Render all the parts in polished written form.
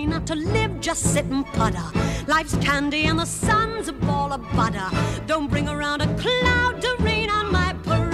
me not to live, just sit and putter. Life's candy and the sun's a ball of butter. Don't bring around a cloud to rain on my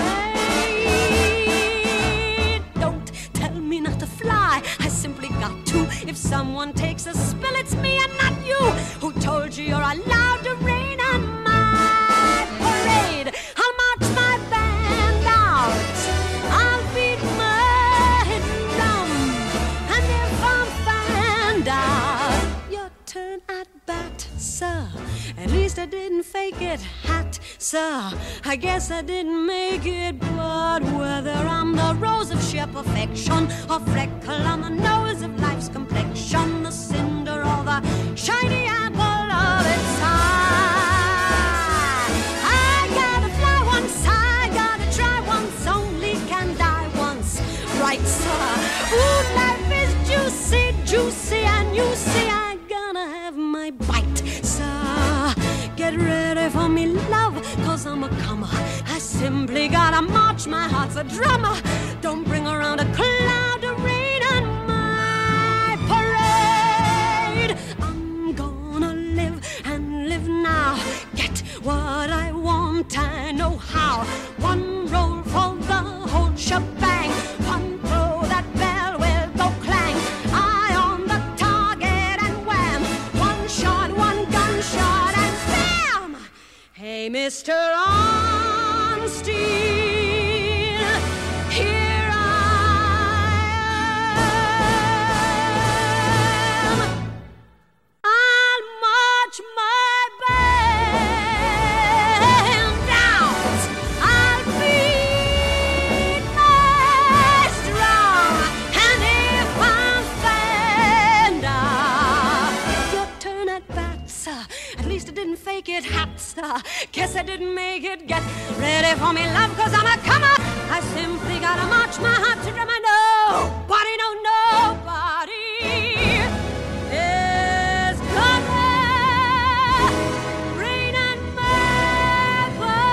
parade. Don't tell me not to fly, I simply got to. If someone takes a spill, it's me and not you. Who told you you're allowed to rain on my parade? I'll march my band out, I'll beat my drum, and if I'm found out, your turn at bat, sir. At least I didn't fake it, hat, sir. I guess I didn't make it, but whether I'm the rose of sheer perfection or freckle on the nose of life's complexion, the cinder or the shiny apple of its eye, I gotta fly once, I gotta try once, only can die once, right, sir? Ooh, life is juicy, juicy, and you see I gonna have my bite, sir. Get ready for me, love, cause I'm a comer. I simply gotta march, my heart's a drummer. Don't bring around a cloud to rain on my parade. I'm gonna live and live now. Get what I want, I know how. One roll for the whole shebang. One throw, that bell will go clang. Eye on the target and wham. One shot, one gunshot and bam. Hey, Mr. On-Steel, here I am. I'll march my band out, I'll beat my drum, and if I'm found out, your turn at bat, sir. At least I didn't fake it, hat, sir. Guess I didn't make it. Get ready for me, love, cause I'm a comer. I simply gotta march my heart to drum. I know nobody, no, nobody is gonna rain on my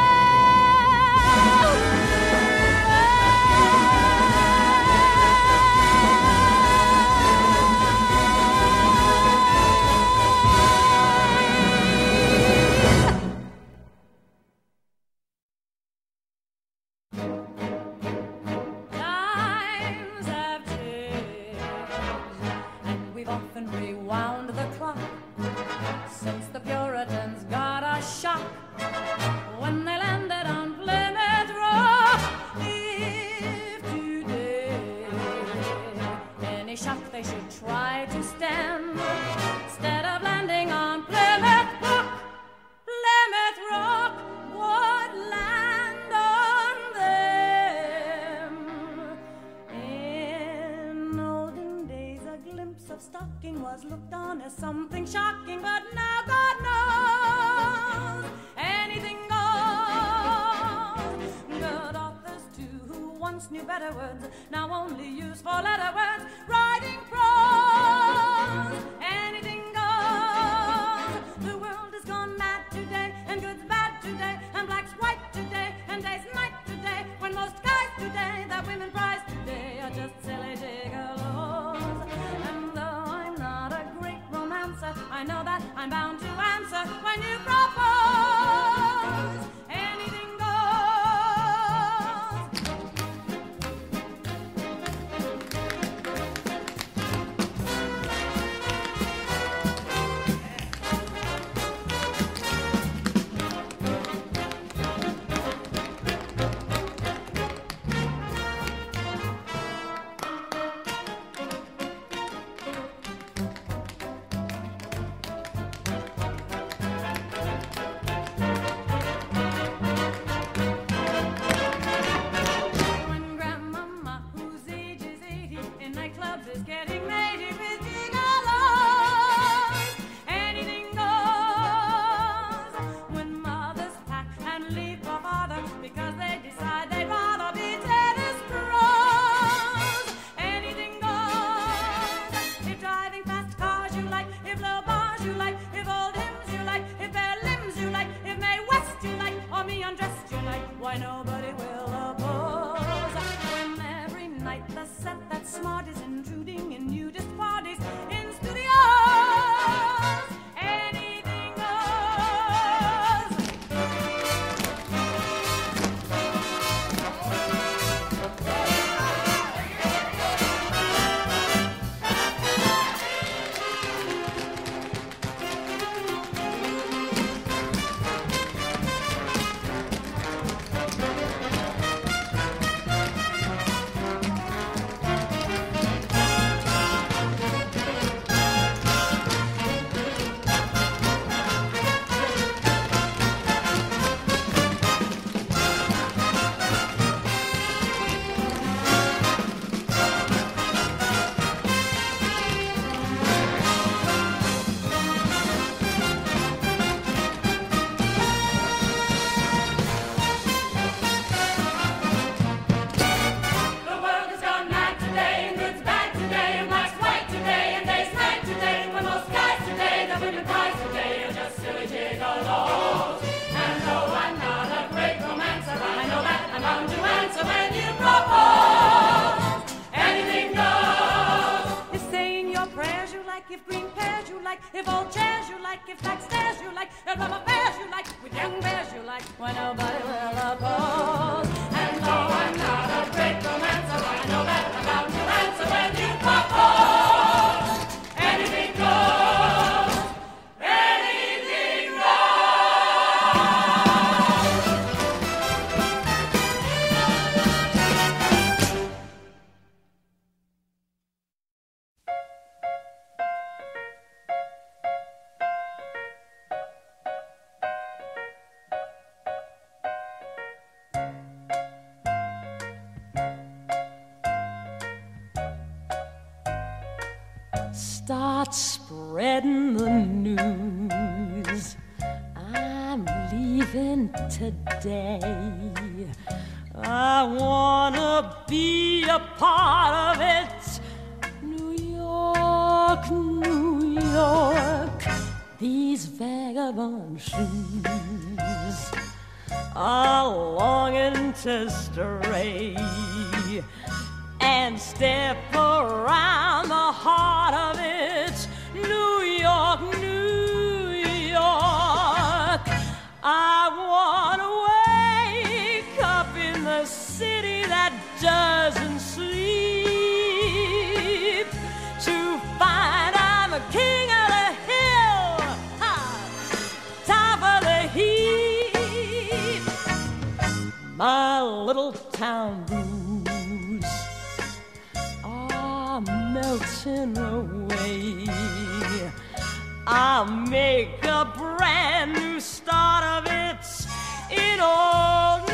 Times have changed, and we've often rewound the clock since the Puritans got a shock when they landed on Plymouth Rock. If today any shock they should try to stand, instead of landing on Plymouth Rock would land on them. In olden days, a glimpse of stocking was looked on as something shocking, but now God knows anything goes. Good authors too, who once knew better words, now only use four-letter words, writing prose. Anything goes. The world has gone mad today, and good's bad today, and black's white today, and day's night today, when most guys today that women prize today are just silly gigolos. And though I'm not a great romancer, I know that I'm bound to answer when you propose. Anything goes. start spreading the news. I'm leaving today. I wanna be a part of it. New York, New York, these vagabond shoes are longing to stray and step around the heart of it. New York, New York, I wanna wake up in the city that doesn't sleep, to find I'm a king of the hill, top of the heap. My little town blues are melting away. I'll make a brand new start of it in old